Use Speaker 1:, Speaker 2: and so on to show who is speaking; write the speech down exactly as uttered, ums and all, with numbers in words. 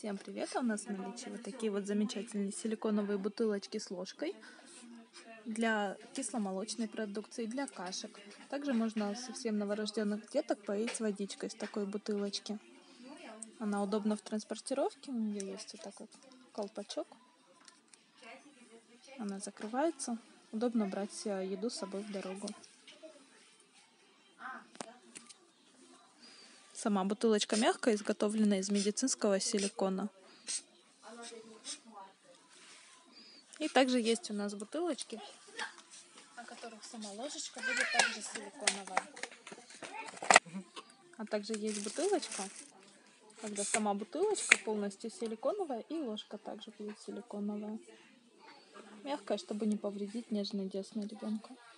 Speaker 1: Всем привет! У нас в наличии вот такие вот замечательные силиконовые бутылочки с ложкой для кисломолочной продукции, для кашек. Также можно совсем новорожденных деток поить водичкой из такой бутылочки. Она удобна в транспортировке, у нее есть вот такой колпачок. Она закрывается, удобно брать еду с собой в дорогу. Сама бутылочка мягкая, изготовлена из медицинского силикона. И также есть у нас бутылочки, на которых сама ложечка будет также силиконовая. А также есть бутылочка, когда сама бутылочка полностью силиконовая, и ложка также будет силиконовая. Мягкая, чтобы не повредить нежные десны ребенка.